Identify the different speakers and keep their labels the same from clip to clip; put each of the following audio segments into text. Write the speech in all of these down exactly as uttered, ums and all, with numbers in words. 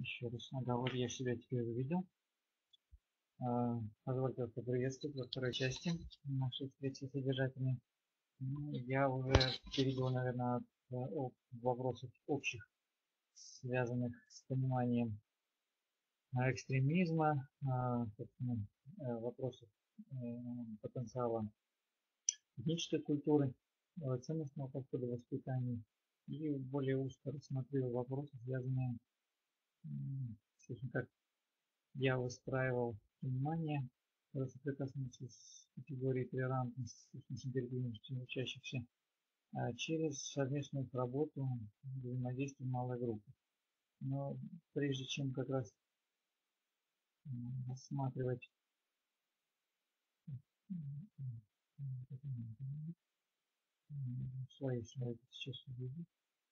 Speaker 1: Еще раз. Ага, вот я себя теперь увидел. Позвольте вас поприветствовать во второй части нашей встречи содержательной. Я уже перейду, наверное, от вопросов общих, связанных с пониманием экстремизма, вопросов потенциала этнической культуры, ценностного подхода воспитания, и более узко рассмотрел вопросы, связанные с тем, как я выстраивал понимание соприкосновения с категорией толерантности, с нетерпимостью учащихся через совместную работу, взаимодействие малой группы. Но прежде чем как раз рассматривать свои слайды, сейчас увидеть.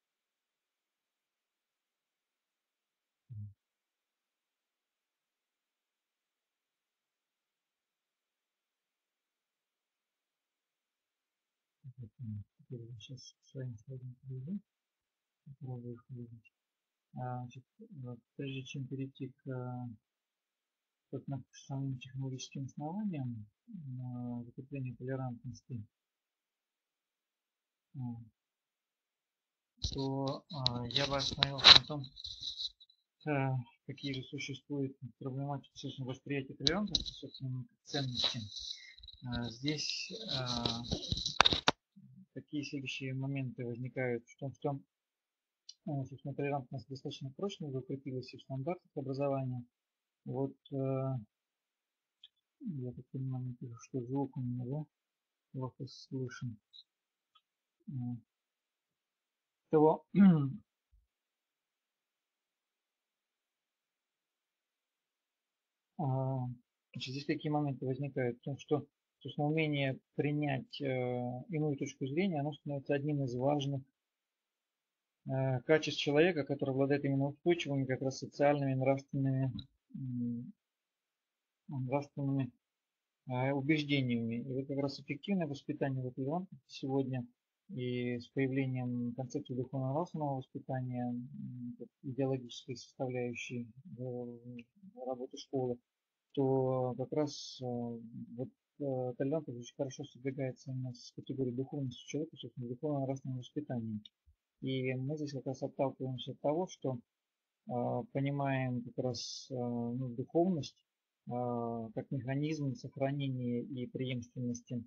Speaker 1: Сейчас своим слайдом перейду, попробую их увидеть. А, прежде чем перейти к, к самым технологическим основаниям закрепления толерантности, то а, я бы остановился на том, а, какие же существуют проблематики, собственно, восприятия толерантности, собственно, ценности. А, здесь а, такие следующие моменты возникают в том, что собственно, толерантность достаточно прочно закрепилась в стандартах образования. Вот я так понимаю, что звук у меня, да, плохо слышен. То значит, здесь какие моменты возникают? В том, что собственно, умение принять иную точку зрения, оно становится одним из важных качеств человека, который обладает именно устойчивыми как раз социальными, нравственными, нравственными убеждениями. И вот как раз эффективное воспитание в толерантности сегодня и с появлением концепции духовно-нравственного воспитания, идеологической составляющей работы школы, то как раз вот толерантность очень хорошо сопрягается именно с категорией духовности человека, собственно, духовно-нравственного воспитания. И мы здесь как раз отталкиваемся от того, что понимаем как раз ну, духовность как механизм сохранения и преемственности,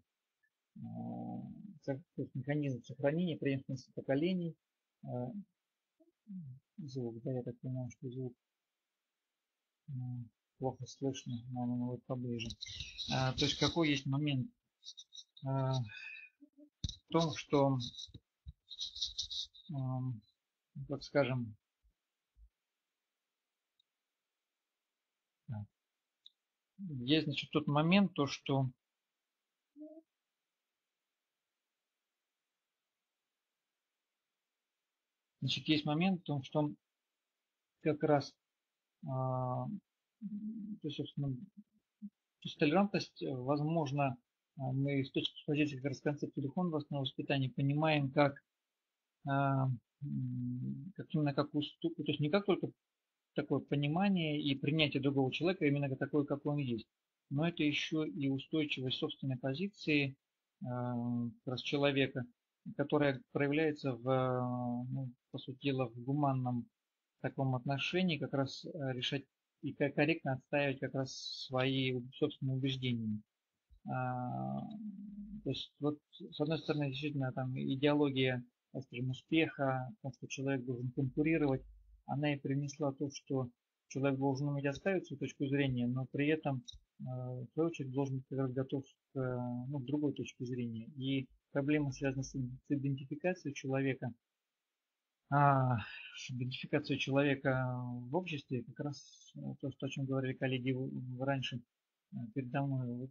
Speaker 1: механизм сохранения преемственности поколений. Звук, да, я так понимаю, что звук плохо слышно, наверное, вот поближе. То есть какой есть момент в том, что, как скажем, есть, значит, тот момент, то, что значит, есть момент в том, что как раз то есть, собственно, то есть толерантность, возможно, мы с точки зрения как раз концепции духовного воспитания понимаем как, как именно как уступ, то есть не как только такое понимание и принятие другого человека именно такой, какой он есть, но это еще и устойчивость собственной позиции как раз человека, которая проявляется в, ну, по сути дела, в гуманном таком отношении, как раз решать и корректно отстаивать как раз свои собственные убеждения. То есть вот с одной стороны действительно там идеология, скажем, успеха, потому что человек должен конкурировать, она и принесла то, что человек должен уметь отставить свою точку зрения, но при этом в свою очередь должен быть как раз готов к, ну, к другой точке зрения. И проблема связана с идентификацией человека. А, идентификацию человека в обществе, как раз то, о чем говорили коллеги раньше передо мной, вот,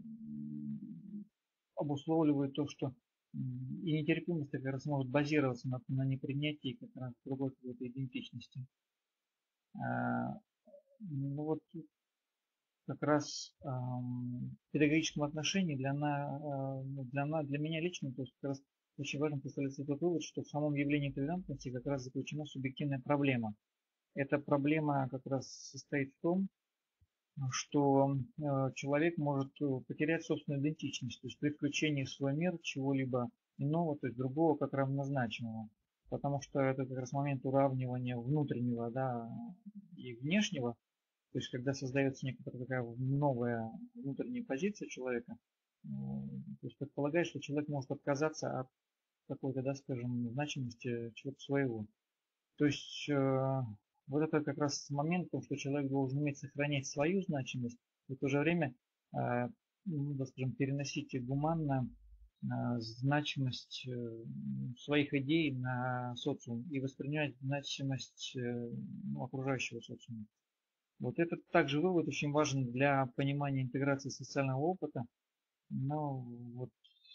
Speaker 1: обусловливает то, что и нетерпимость как раз может базироваться на, на непринятии как раз другой какой-то идентичности. А, ну вот как раз а, в педагогическом отношении для, на, для, на, для меня лично, то есть как раз очень важно представляется тот вывод, что в самом явлении толерантности как раз заключена субъективная проблема. эта проблема как раз состоит в том, что э, человек может э, потерять собственную идентичность, то есть при включении в свой мир чего-либо иного, то есть другого как равнозначного. Потому что это как раз момент уравнивания внутреннего, да, и внешнего. То есть когда создается некоторая такая новая внутренняя позиция человека, э, то есть предполагает, что человек может отказаться от какой-то, да, скажем, значимости чего-то своего. То есть э, вот это как раз момент, в том, что человек должен уметь сохранять свою значимость и в то же время, э, ну, да, скажем, переносить гуманно э, значимость э, своих идей на социум и воспринимать значимость э, ну, окружающего социума. Вот этот также вывод очень важен для понимания интеграции социального опыта, но вот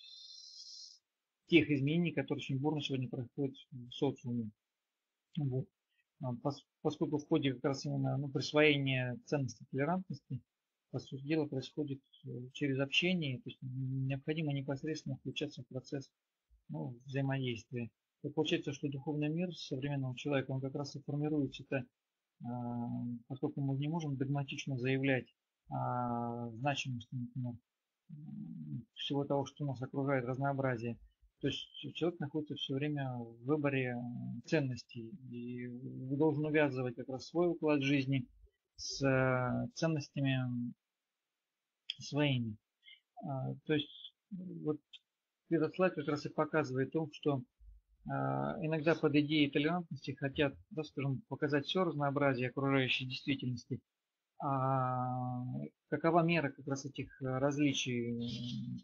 Speaker 1: тех изменений, которые очень бурно сегодня происходят в социуме. Вот. Поскольку в ходе как раз именно ну, присвоения ценности толерантности, по сути дела, происходит через общение, то есть необходимо непосредственно включаться в процесс ну, взаимодействия. И получается, что духовный мир современного человека, он как раз и формируется, это, поскольку мы не можем догматично заявлять о значимости, например, всего того, что нас окружает, разнообразие. То есть человек находится все время в выборе ценностей и должен увязывать как раз свой уклад жизни с ценностями своими. То есть вот этот слайд как раз и показывает то, что иногда под идеей толерантности хотят, да, скажем, показать все разнообразие окружающей действительности. А какова мера как раз этих различий,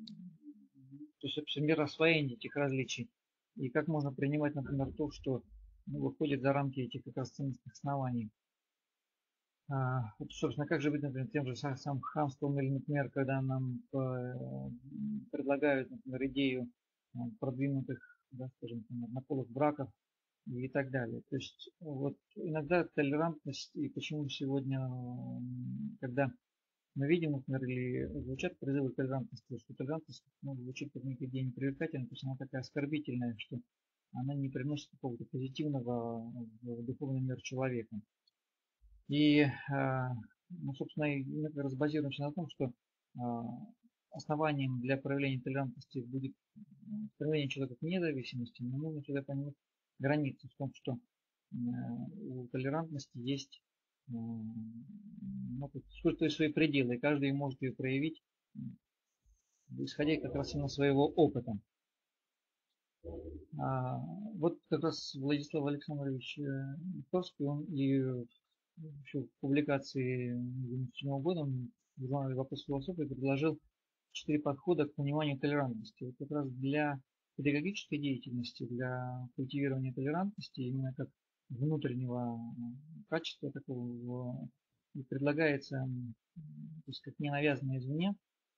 Speaker 1: то есть вообще мироосвоение этих различий, и как можно принимать, например, то, что ну, выходит за рамки этих как раз ценностных оснований. А, вот, собственно, как же быть, например, тем же самым хамством, или, например, когда нам э, предлагают, например, идею э, продвинутых, да, скажем, однополых браков и так далее. То есть вот иногда толерантность, и почему сегодня, когда мы видим, например, или звучат призывы к толерантности, что толерантность ну, звучит как некий день привлекательный, то есть она такая оскорбительная, что она не приносит какого-то позитивного в духовный мир человека. И, ну, собственно, мы как раз базируемся на том, что основанием для проявления толерантности будет стремление человека к независимости, но нужно всегда понимать границы в том, что у толерантности есть ну, сколько свои пределы, и каждый может ее проявить, исходя как раз именно своего опыта. А, вот как раз Владислав Александрович Торский, он и еще в публикации две тысячи седьмого года в журнале «Вопрос философии» предложил четыре подхода к пониманию толерантности. Вот как раз для педагогической деятельности, для культивирования толерантности, именно как внутреннего качества такого, предлагается, то есть как не навязанное извне.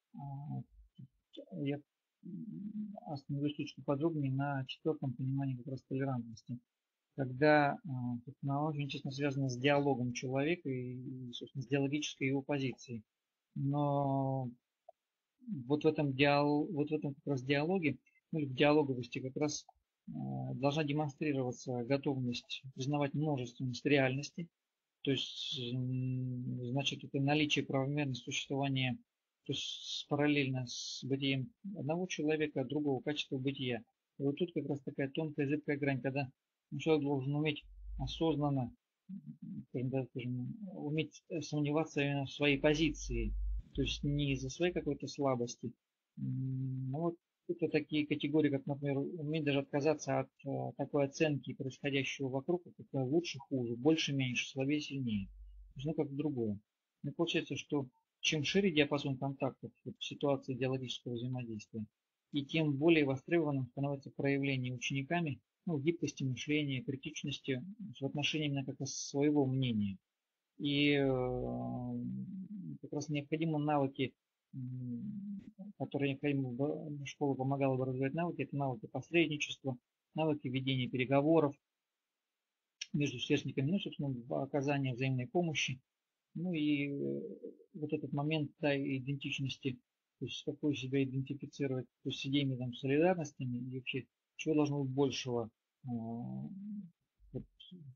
Speaker 1: Я остановлюсь чуть подробнее на четвертом понимании как раз толерантности, когда она очень честно связана с диалогом человека и, собственно, с диалогической его позицией. Но вот в этом, диал, вот в этом как раз диалоге, ну или в диалоговости как раз должна демонстрироваться готовность признавать множественность реальности, то есть, значит, это наличие правомерности существования, то есть параллельно с бытием одного человека, другого качества бытия. И вот тут как раз такая тонкая, зыбкая грань, когда человек должен уметь осознанно, скажем, уметь сомневаться именно в своей позиции, то есть не из-за своей какой-то слабости. Но вот это такие категории, как, например, уметь даже отказаться от э, такой оценки происходящего вокруг, как это лучше, хуже, больше, меньше, слабее, сильнее. То есть, ну, как другое. И получается, что чем шире диапазон контактов в ситуации идеологического взаимодействия, и тем более востребованным становится проявление учениками ну, гибкости мышления, критичности в отношении именно как раз своего мнения. И э, как раз необходимы навыки, которые необходимо школа помогала бы развивать навыки, это навыки посредничества, навыки ведения переговоров между сверстниками, ну, собственно, оказания взаимной помощи. Ну и вот этот момент да, идентичности, то есть какой себя идентифицировать, то есть с идеями там, солидарностями и вообще чего должно быть большего вот,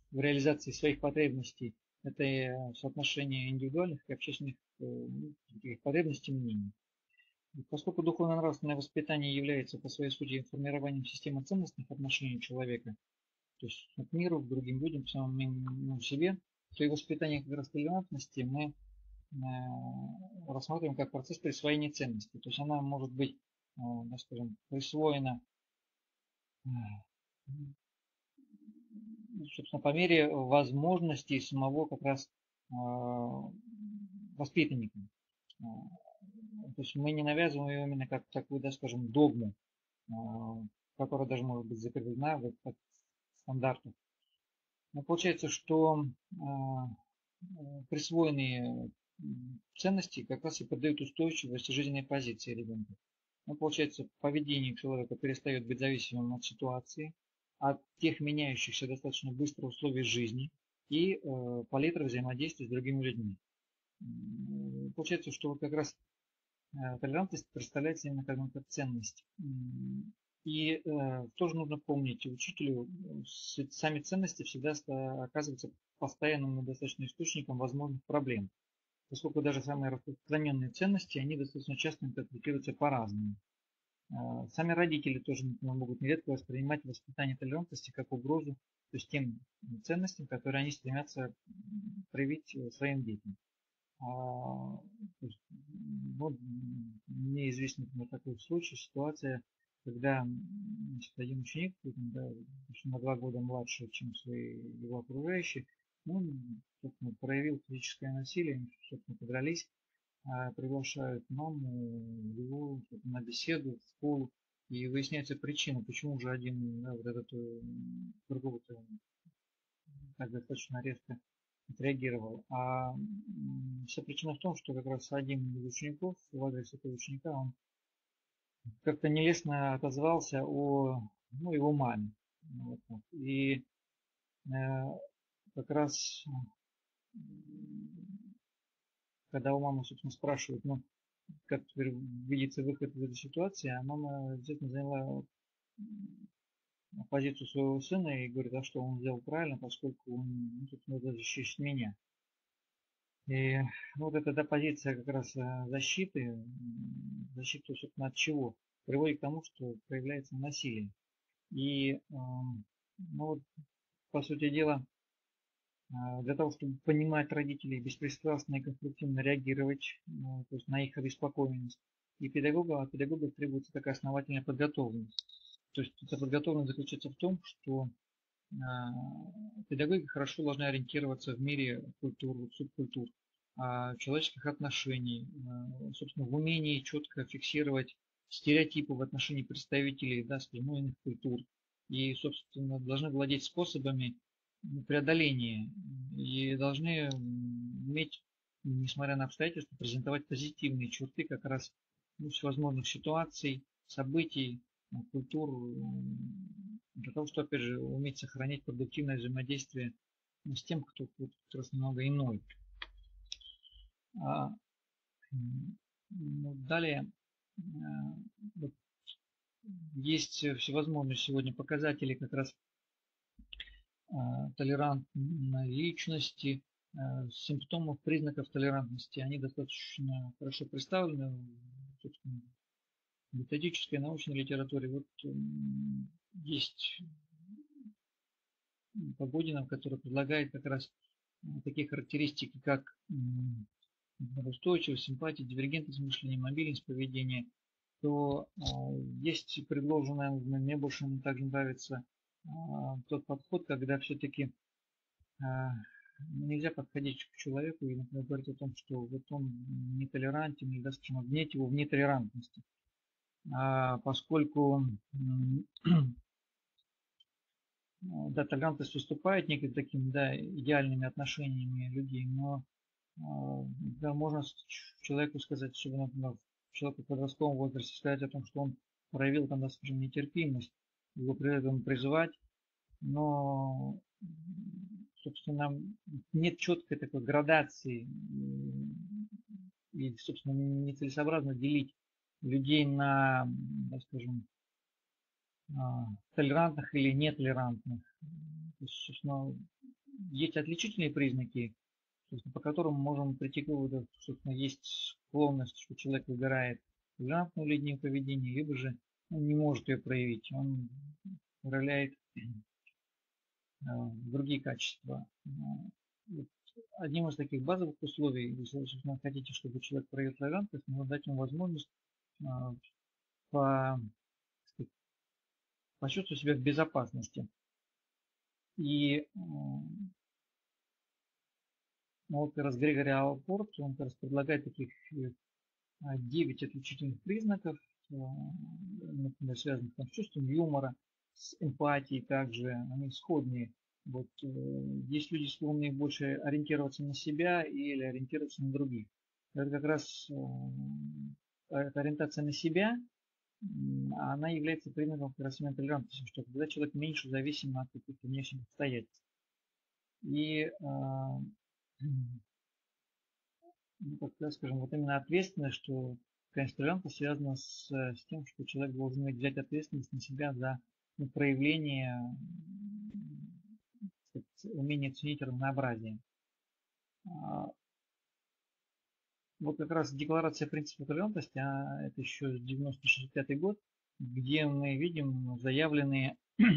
Speaker 1: в реализации своих потребностей. Это соотношение индивидуальных и общественных потребностей и мнений. Поскольку духовно-нравственное воспитание является по своей сути формированием системы ценностных отношений человека, то есть к миру, к другим людям, к самому себе, то и воспитание как раз толерантности мы рассматриваем как процесс присвоения ценностей. То есть она может быть, так скажем, присвоена, собственно, по мере возможностей самого как раз воспитанника. То есть мы не навязываем ее именно как такую, да, скажем, догму, которая даже может быть закреплена в стандартах. Но получается, что присвоенные ценности как раз и придают устойчивость жизненной позиции ребенка. Ну, получается, поведение человека перестает быть зависимым от ситуации, от тех меняющихся достаточно быстро условий жизни и э, палитры взаимодействия с другими людьми. Получается, что вот как раз э, толерантность представляется именно как, как ценность. И э, тоже нужно помнить, учителю сами ценности всегда оказываются постоянным и достаточно источником возможных проблем. Поскольку даже самые распространенные ценности, они достаточно часто интерпретируются по-разному. Сами родители тоже могут нередко воспринимать воспитание толерантности как угрозу, то есть тем ценностям, которые они стремятся проявить своим детям. А, есть, ну, мне известен, например, такой случай, ситуация, когда, значит, один ученик, да, на два года младше, чем свои его окружающие, он, проявил физическое насилие, собственно, подрались, приглашают маму его на беседу в школу, и выясняется причина, почему же один, да, вот этот другого так достаточно резко отреагировал. А вся причина в том, что как раз один из учеников, в адрес этого ученика, он как-то нелестно отозвался о, ну, его маме. Вот. И э, как раз когда у мамы, собственно, спрашивают, ну, как теперь видится выход из этой ситуации, а мама обязательно заняла позицию своего сына и говорит, а что он сделал правильно, поскольку он, ну, собственно, защищает меня. И вот эта, да, позиция как раз защиты, защиты, собственно, от чего, приводит к тому, что проявляется насилие. И, ну, вот, по сути дела, для того, чтобы понимать родителей, беспристрастно и конструктивно реагировать, то есть на их обеспокоенность, и педагога, от педагогов требуется такая основательная подготовленность. То есть эта подготовленность заключается в том, что педагоги хорошо должны ориентироваться в мире культур, субкультур, человеческих отношений, собственно, в умении четко фиксировать стереотипы в отношении представителей, да, иных культур. И, собственно, должны владеть способами преодоления и должны уметь, несмотря на обстоятельства, презентовать позитивные черты как раз, ну, всевозможных ситуаций, событий, культур, для того, чтобы, опять же, уметь сохранять продуктивное взаимодействие с тем, кто как раз немного иной. А, ну, далее вот, есть всевозможные сегодня показатели как раз толерантной личности, симптомов, признаков толерантности. Они достаточно хорошо представлены в методической научной литературе. Вот есть Погодинов, который предлагает как раз такие характеристики, как устойчивость, симпатия, дивергентность мышления, мобильность поведения, то есть предложенное, мне больше также нравится тот подход, когда все-таки нельзя подходить к человеку и, например, говорить о том, что вот он нетолерантен, или даже обвинять его в нетолерантности. А поскольку да, толерантность выступает неким таким, да, идеальными отношениями людей, но да, можно человеку сказать, особенно, например, человеку в подростковом возрасте, сказать о том, что он проявил там, скажем, нетерпимость, его при этом призывать, но, собственно, нет четкой такой градации и, собственно, нецелесообразно делить людей на, так скажем, толерантных или нетолерантных. То есть, собственно, есть отличительные признаки, по которым мы можем прийти к выводу, что есть склонность, что человек выбирает толерантную линию поведения, либо же он не может ее проявить, он проявляет другие качества. Одним из таких базовых условий, если вы хотите, чтобы человек проявил толерантность, нужно дать ему возможность по, почувствовать себя в безопасности. И ну, вот как раз Грегори Алпорт, он как раз предлагает таких девять отличительных признаков, например, связанных там, с чувством юмора, с эмпатией также, они сходные. Вот, есть люди, склонные больше ориентироваться на себя или ориентироваться на других. Это как раз эта ориентация на себя, она является признаком как раз толерантности, что когда человек меньше зависим от каких-то внешних обстоятельств. И ну, как, скажем, вот именно ответственность, что, конечно, толерантность связана с, с тем, что человек должен взять ответственность на себя за ну, проявление, сказать, умение ценить разнообразие. Вот как раз декларация принципа толерантности, а это еще девяносто шестьдесят пятый год, где мы видим заявленные,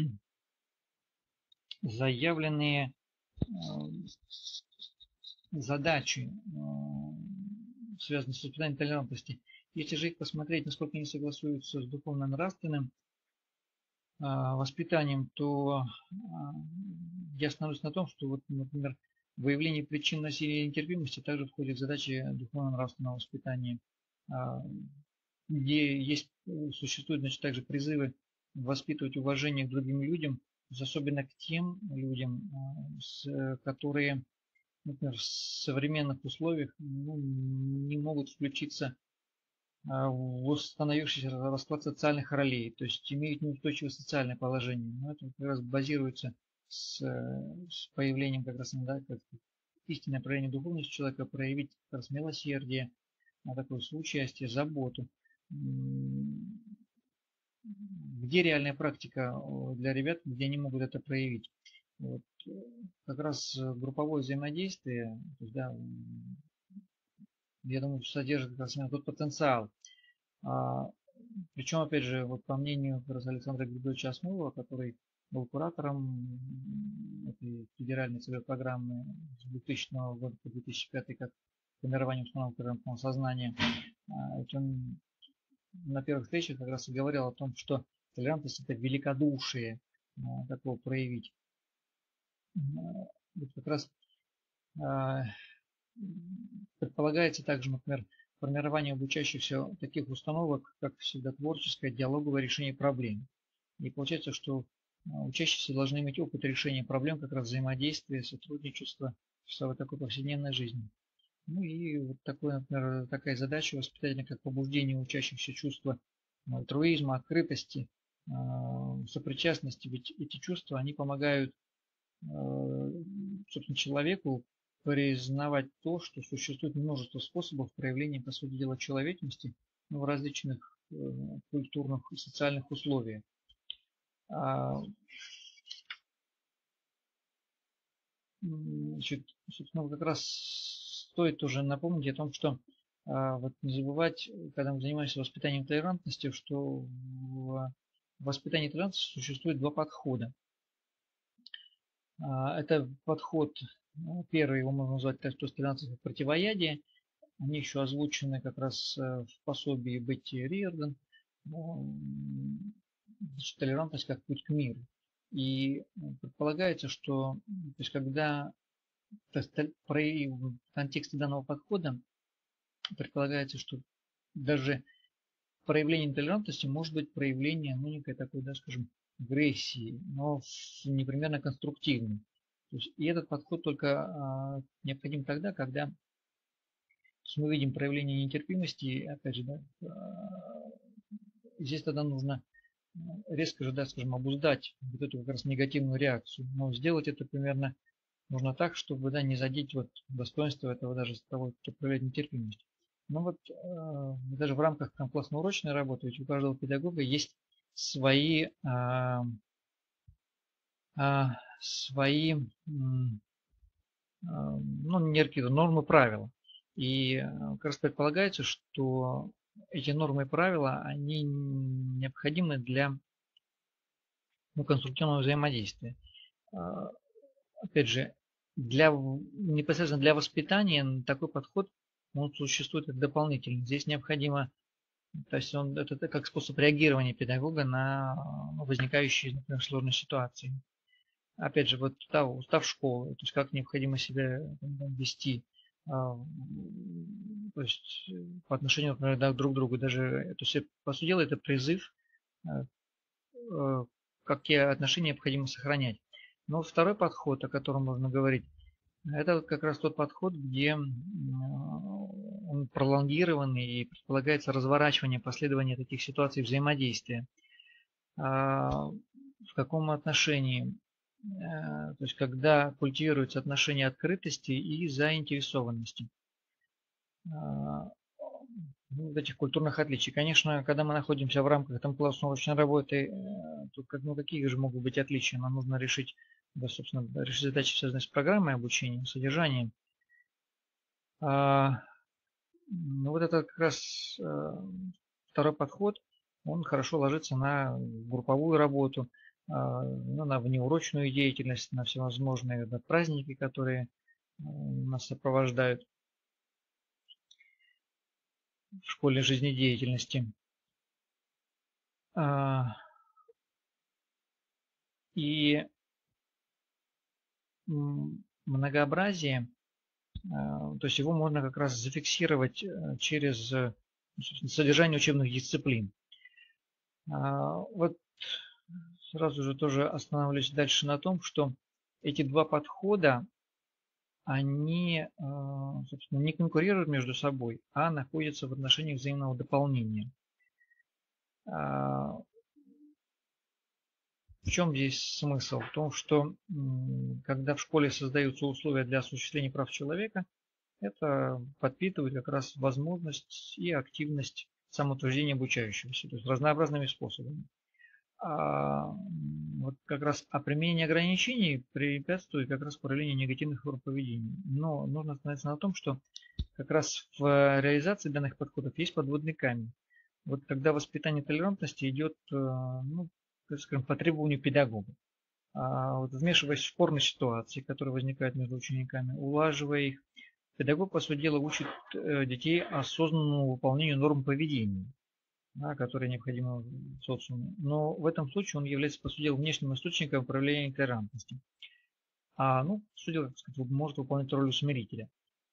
Speaker 1: заявленные задачи, связанные с воспитанием толерантности. Если же их посмотреть, насколько они согласуются с духовно-нравственным воспитанием, то я остановлюсь на том, что, вот, например, выявление причин насилия и нетерпимости также входит в задачи духовно-нравственного воспитания, где есть, существуют, значит, также призывы воспитывать уважение к другим людям, особенно к тем людям, которые, например, в современных условиях ну, не могут включиться в установившийся расклад социальных ролей, то есть имеют неустойчивое социальное положение. Но это как раз базируется с, с появлением как раз да, как истинное проявление духовности человека, проявить как раз милосердие, такое соучастие, заботу. Где реальная практика для ребят, где они могут это проявить? Вот, как раз групповое взаимодействие, то есть, да, я думаю, содержит как раз тот потенциал. А, причем, опять же, вот по мнению как раз Александра Григорьевича Осмолова, который был куратором этой федеральной целевой программы с двухтысячного года по две тысячи пятый, как формирование установок толерантного сознания, он на первых встречах как раз и говорил о том, что толерантность это великодушие такого проявить. Вот как раз предполагается также, например, формирование обучающихся таких установок, как всегда творческое, диалоговое решение проблем. И получается, что учащиеся должны иметь опыт решения проблем, как раз взаимодействия, сотрудничества в такой повседневной жизни. Ну и вот такой, например, такая задача воспитания, как побуждение учащихся чувства альтруизма, открытости, сопричастности. Ведь эти чувства, они помогают, собственно, человеку признавать то, что существует множество способов проявления, по сути дела, человечности ну, в различных э, культурных и социальных условиях. А, значит, собственно, как раз стоит уже напомнить о том, что а, вот не забывать, когда мы занимаемся воспитанием толерантности, что в воспитании толерантности существует два подхода. А, это подход, первый его можно назвать как толерантность противоядие. Они еще озвучены как раз в пособии Бетти Риордан. Толерантность как путь к миру. И предполагается, что то есть, когда то есть, в контексте данного подхода предполагается, что даже проявление толерантности может быть проявление ну, некой такой, да, скажем, агрессии, но непременно конструктивной. То есть, и этот подход только а, необходим тогда, когда мы видим проявление нетерпимости, опять же, да, здесь тогда нужно резко же, да, скажем, обуздать вот эту как раз негативную реакцию. Но сделать это примерно нужно так, чтобы да, не задеть вот достоинство этого даже того, кто проявляет нетерпимость. Но вот э, даже в рамках там, классно-урочной работы ведь у каждого педагога есть свои, э, э, свои ну, некие нормы, правила. И как раз предполагается, что эти нормы и правила, они необходимы для, ну, конструктивного взаимодействия. Опять же, для, непосредственно для воспитания такой подход, он существует как дополнительный. Здесь необходимо, то есть он, это, это как способ реагирования педагога на возникающие, например, сложные ситуации. Опять же, вот устав, устав школы, то есть как необходимо себя вести, то есть по отношению, например, друг к другу. Даже, то есть, по сути дела, это призыв, какие отношения необходимо сохранять. Но второй подход, о котором можно говорить, это вот как раз тот подход, где он пролонгированный и предполагается разворачивание, последование таких ситуаций взаимодействия. В каком отношении? То есть когда культивируются отношения открытости и заинтересованности. Вот этих культурных отличий. Конечно, когда мы находимся в рамках там классно-научной работы, тут как, ну, какие же могут быть отличия? Нам нужно решить, да, собственно, решить задачи, связанные с программой обучения, содержанием. А, ну, вот это как раз второй подход, он хорошо ложится на групповую работу, ну, на внеурочную деятельность, на всевозможные, да, праздники, которые нас сопровождают в школьной жизнедеятельности. И многообразие, то есть его можно как раз зафиксировать через содержание учебных дисциплин. Вот сразу же тоже остановлюсь дальше на том, что эти два подхода, они, собственно, не конкурируют между собой, а находятся в отношениях взаимного дополнения. В чем здесь смысл? В том, что когда в школе создаются условия для осуществления прав человека, это подпитывает как раз возможность и активность самоутверждения обучающегося, то есть разнообразными способами. А вот как раз а применение ограничений препятствует как раз проявлению негативных форм поведения. Но нужно остановиться на том, что как раз в реализации данных подходов есть подводный камень. Вот когда воспитание толерантности идет, ну, скажем, по требованию педагога, а вот вмешиваясь в спорные ситуации, которые возникают между учениками, улаживая их, педагог, по сути дела, учит детей осознанному выполнению норм поведения, да, которые необходимы в социуме. Но в этом случае он является, по сути дела, внешним источником проявления толерантности. А, ну, по сути дела, так сказать, может выполнять роль усмирителя.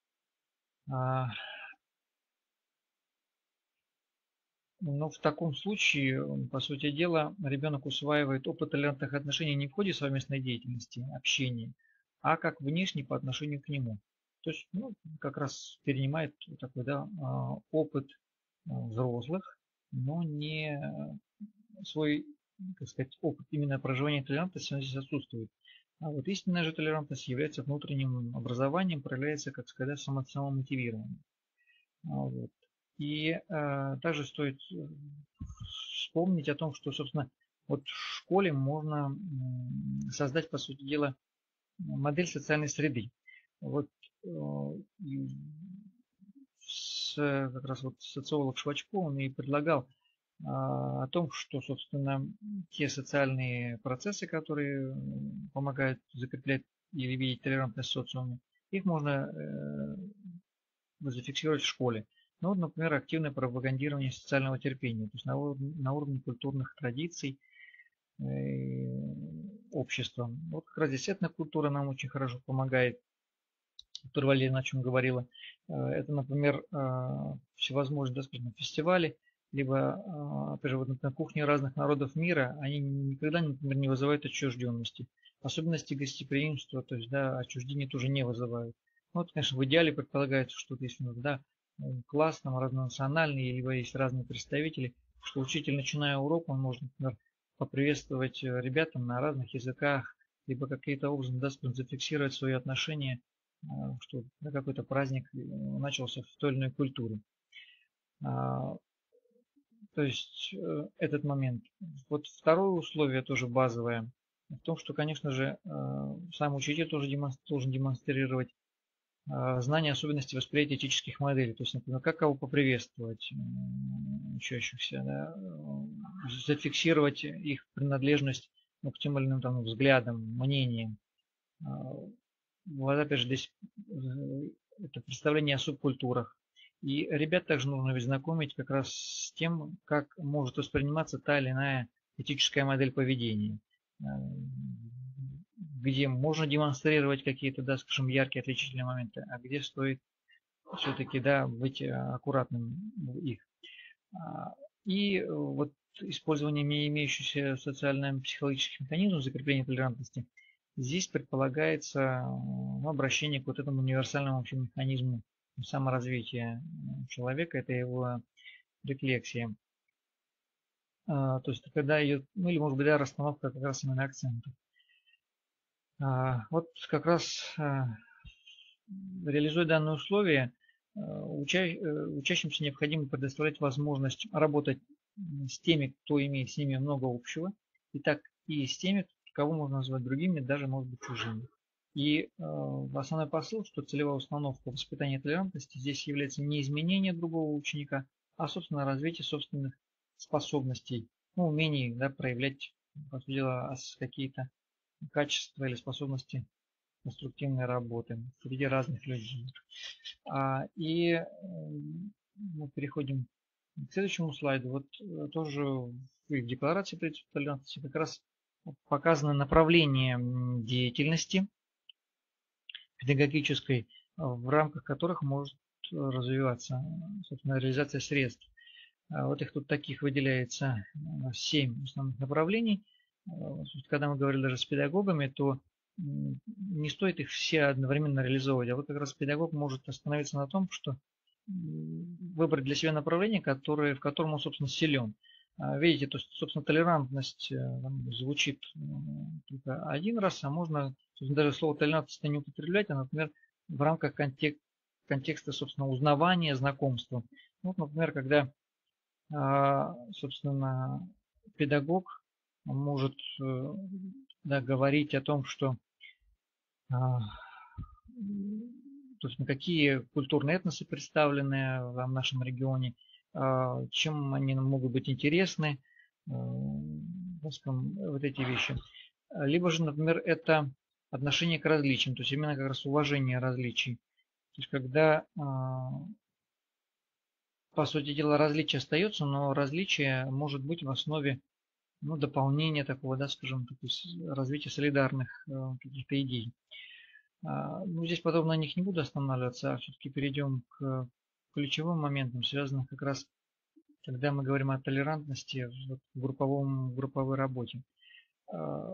Speaker 1: Но в таком случае, по сути дела, ребенок усваивает опыт толерантных отношений не в ходе совместной деятельности, общения, а как внешний по отношению к нему. То есть, ну, как раз перенимает такой, да, опыт взрослых, но не свой, так сказать, опыт именно проживания толерантности, он здесь отсутствует. А вот истинная же толерантность является внутренним образованием, проявляется, как сказать, самомотивированием. Вот. И э, также стоит вспомнить о том, что, собственно, вот в школе можно создать, по сути дела, модель социальной среды. Вот э, с, как раз вот социолог Швачко, он и предлагал э, о том, что, собственно, те социальные процессы, которые помогают закреплять или видеть толерантность в социуме, их можно э, зафиксировать в школе. Ну, например, активное пропагандирование социального терпения, то есть на уровне, на уровне культурных традиций э, общества. Вот как раз здесь этнокультура нам очень хорошо помогает. Виктория Валерьевна о чем говорила. Это, например, всевозможные, да, скажем, фестивали, либо, опять же, вот, например, кухни разных народов мира, они никогда, например, не вызывают отчужденности. Особенности гостеприимства, то есть, да, отчуждение тоже не вызывают. Ну, вот, конечно, в идеале предполагается, что если, да, класс там разнонациональный, либо есть разные представители, что учитель, начиная урок, он может, например, поприветствовать ребятам на разных языках, либо какие-то образом, да, зафиксировать свои отношения, что, да, какой-то праздник начался в той или иной культуре. То есть этот момент. Вот второе условие тоже базовое. в том, что, конечно же, сам учитель тоже должен демонстрировать знание особенностей восприятия этических моделей. То есть, например, как кого поприветствовать учащихся, да, зафиксировать их принадлежность, ну, к тем или иным там взглядам, мнениям. Вот опять же здесь это представление о субкультурах. И ребят также нужно ведь знакомить как раз с тем, как может восприниматься та или иная этическая модель поведения, где можно демонстрировать какие-то, да, скажем, яркие отличительные моменты, а где стоит все-таки, да, быть аккуратным в их. И вот использование имеющихся социально-психологических механизмов закрепления толерантности, здесь предполагается, ну, обращение к вот этому универсальному механизму саморазвития человека, это его рефлексия. То есть когда ее, ну или может быть, да, расстановка как раз именно акцентов. Вот как раз реализуя данные условия, уча... учащимся необходимо предоставлять возможность работать с теми, кто имеет с ними много общего, и так и с теми, кого можно назвать другими, даже может быть чужими. И э, основной посыл, что целевая установка воспитания толерантности здесь является не изменение другого ученика, а, собственно, развитие собственных способностей, ну, умений, да, проявлять, по сути дела, какие-то качества или способности конструктивной работы среди разных людей. А, и э, мы переходим к следующему слайду. Вот тоже в декларации принципа толерантности как раз показано направление деятельности педагогической, в рамках которых может развиваться, собственно, реализация средств. Вот их тут таких выделяется семь основных направлений. Когда мы говорили даже с педагогами, то не стоит их все одновременно реализовывать. А вот как раз педагог может остановиться на том, что выбрать для себя направление, которое, в котором он, собственно, силен. Видите, то есть, собственно, толерантность там, звучит только один раз, а можно даже слово толерантность не употреблять, а, например, в рамках контек контекста, собственно, узнавания, знакомства. Вот, например, когда, собственно, педагог может, да, говорить о том, что то есть, какие культурные этносы представлены в нашем регионе, чем они могут быть интересны, вот эти вещи. Либо же, например, это отношение к различиям, то есть именно как раз уважение различий. То есть когда, по сути дела, различие остается, но различие может быть в основе, ну, дополнения такого, да, скажем, развития солидарных каких-то идей. Ну, здесь подробно на них не буду останавливаться, а все-таки перейдем к ключевым моментам, связанным как раз, когда мы говорим о толерантности в групповом, в групповой работе. То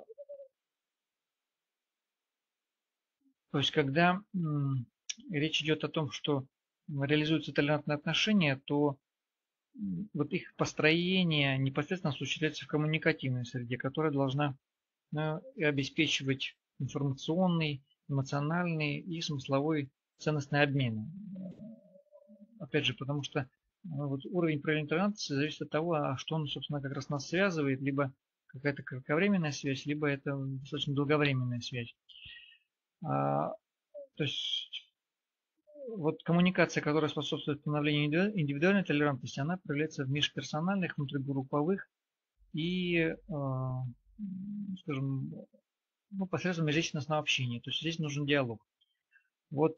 Speaker 1: есть, когда речь идет о том, что реализуются толерантные отношения, то вот их построение непосредственно осуществляется в коммуникативной среде, которая должна, ну, обеспечивать информационный, эмоциональный и смысловой ценностный обмен. Опять же, потому что, ну, вот уровень проявления толерантности зависит от того, что он, собственно, как раз нас связывает, либо какая-то кратковременная связь, либо это достаточно долговременная связь. А, то есть вот коммуникация, которая способствует становлению индивидуальной толерантности, она проявляется в межперсональных, внутригрупповых и, скажем, ну, посредством межличностного общения. То есть здесь нужен диалог. Вот,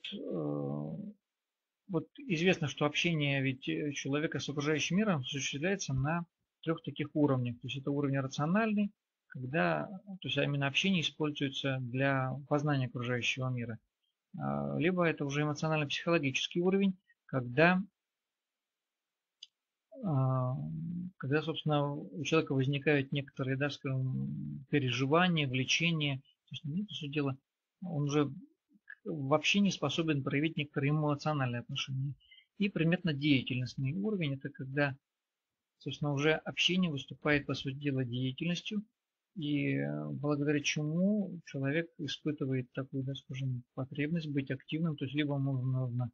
Speaker 1: вот известно, что общение ведь человека с окружающим миром осуществляется на трех таких уровнях. То есть это уровень рациональный, когда, то есть именно общение используется для познания окружающего мира. Либо это уже эмоционально-психологический уровень, когда, когда, собственно, у человека возникают некоторые, да, скажем, переживания, влечения. То есть, ну, по сути дела, он уже вообще не способен проявить некоторые эмоциональные отношения. И предметно-деятельностный уровень – это когда, собственно, уже общение выступает, по сути дела, деятельностью, и благодаря чему человек испытывает такую, да, скажем, потребность быть активным, то есть либо можно,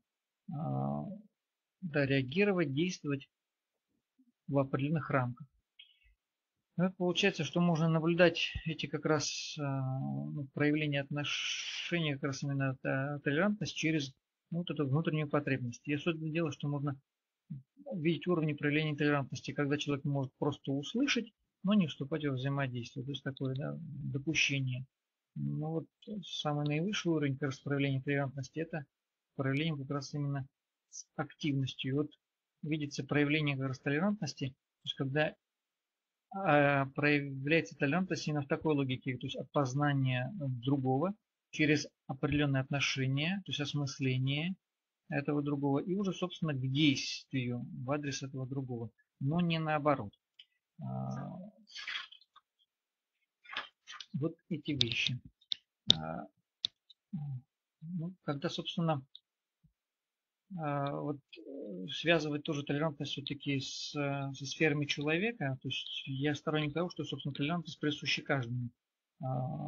Speaker 1: да, реагировать, действовать в определенных рамках. Ну, это получается, что можно наблюдать эти как раз а, ну, проявления отношения, как раз именно та- толерантность через ну, вот эту внутреннюю потребность. И особенно дело, что можно видеть уровни проявления толерантности, когда человек может просто услышать, но не вступать во взаимодействие. То есть такое да, допущение. Ну вот самый наивысший уровень как раз проявления толерантности это проявление как раз именно с активностью. И вот видится проявление как раз толерантности, то есть когда а, проявляется толерантность именно в такой логике, то есть опознание другого через определенные отношения, то есть осмысление этого другого и уже, собственно, к действию в адрес этого другого, но не наоборот. А, Вот эти вещи. А, ну, когда, собственно, а, вот э, связывать тоже толерантность все-таки с, э, со сферами человека, то есть я сторонник того, что, собственно, толерантность присуща каждому, а,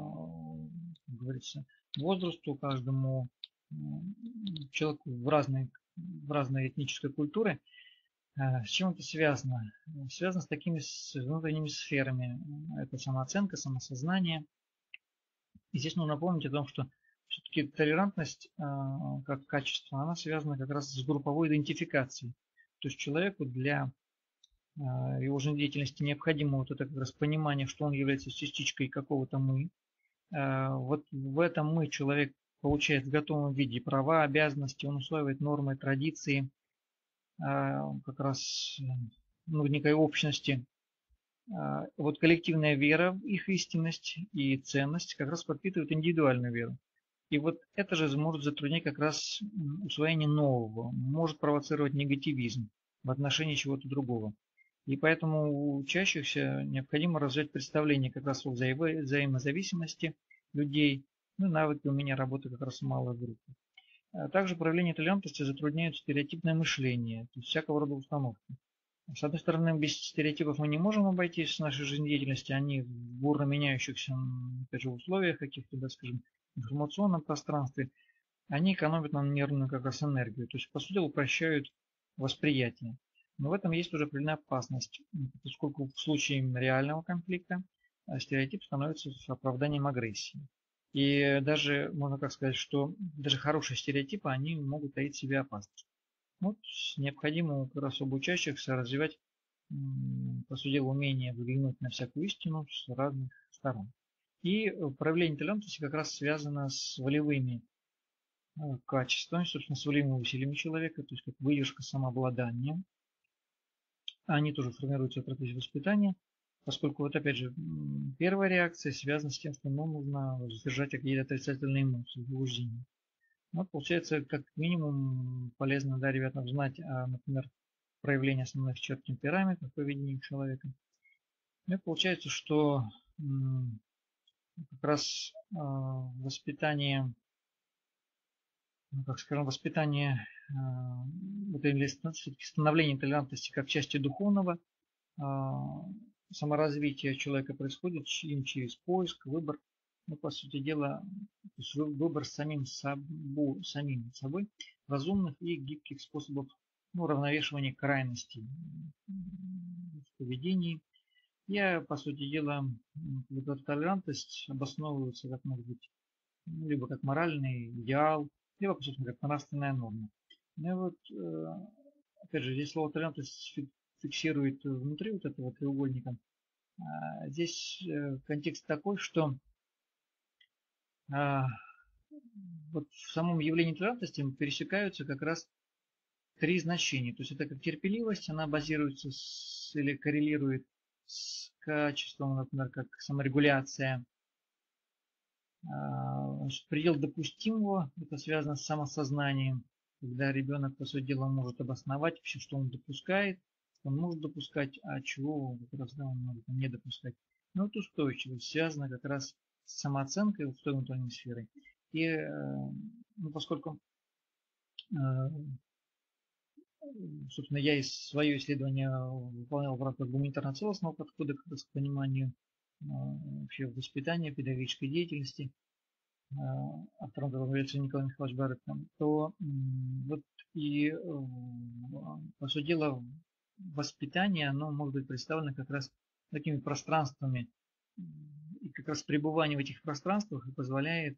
Speaker 1: как говорится, возрасту, каждому м, человеку в разной, в разной этнической культуре. А, С чем это связано? Связано с такими с внутренними сферами. Это самооценка, самосознание. И здесь нужно помнить о том, что все-таки толерантность а, как качество, она связана как раз с групповой идентификацией. То есть человеку для а, его жизнедеятельности необходимо вот это как раз понимание, что он является частичкой какого-то «мы». А, Вот в этом «мы» человек получает в готовом виде права, обязанности, он усваивает нормы, традиции, а, как раз ну, некой общности. А, Вот коллективная вера в их истинность и ценность как раз подпитывает индивидуальную веру. И вот это же может затруднять как раз усвоение нового, может провоцировать негативизм в отношении чего-то другого. И поэтому у учащихся необходимо развить представление как раз о взаимо- взаимозависимости людей, ну и навыки умения работы как раз в малой группе. А также проявление толерантности затрудняет стереотипное мышление, то есть всякого рода установки. С одной стороны, без стереотипов мы не можем обойтись в нашей жизнедеятельности, они в бурно меняющихся опять же, условиях каких-то, да, скажем, информационном пространстве, они экономят нам нервную как раз энергию, то есть, по сути, упрощают восприятие. Но в этом есть уже определенная опасность, поскольку в случае реального конфликта а, стереотип становится оправданием агрессии. И даже, можно так сказать, что даже хорошие стереотипы, они могут таить в себе опасность. Вот необходимо как раз обучающихся развивать, по сути дела, умение выглянуть на всякую истину с разных сторон. И проявление толерантности как раз связано с волевыми э, качествами, собственно, с волевыми усилиями человека, то есть как выдержка, самообладание. Они тоже формируются в процессе воспитания, поскольку вот опять же первая реакция связана с тем, что нам нужно сдержать какие-то отрицательные эмоции, заблуждения. Вот получается, как минимум полезно, да, ребятам знать, например, проявление основных черт темперамента в поведении человека. Ну и получается, что как раз воспитание, ну, как скажем, воспитание, это или становление толерантности как части духовного саморазвития человека происходит им через поиск, выбор, ну, по сути дела, выбор самим, собой, самим собой разумных и гибких способов ну, уравновешивания крайностей в поведении. Я, по сути дела, вот эта толерантность обосновывается как может быть ну, либо как моральный идеал, либо, по сути, как нравственная норма. Ну и вот, опять же, здесь слово толерантность фиксирует внутри вот этого треугольника. Здесь контекст такой, что вот в самом явлении толерантности пересекаются как раз три значения. То есть это как терпеливость, она базируется с, или коррелирует с качеством, например, как саморегуляция. Значит, предел допустимого, это связано с самосознанием, когда ребенок, по сути дела, может обосновать все, что он допускает, что он может допускать, а чего как раз, да, он может не допускать. Но вот устойчивость связана как раз с самооценкой в той внутренней сферой. И ну, поскольку собственно, я и свое исследование выполнял в рамках гуманитарно-целостного подхода как раз к пониманию вообще воспитания, педагогической деятельности, автором которого является Николай Михайлович Барык, то вот и, по сути дела, воспитание, оно может быть представлено как раз такими пространствами, и как раз пребывание в этих пространствах и позволяет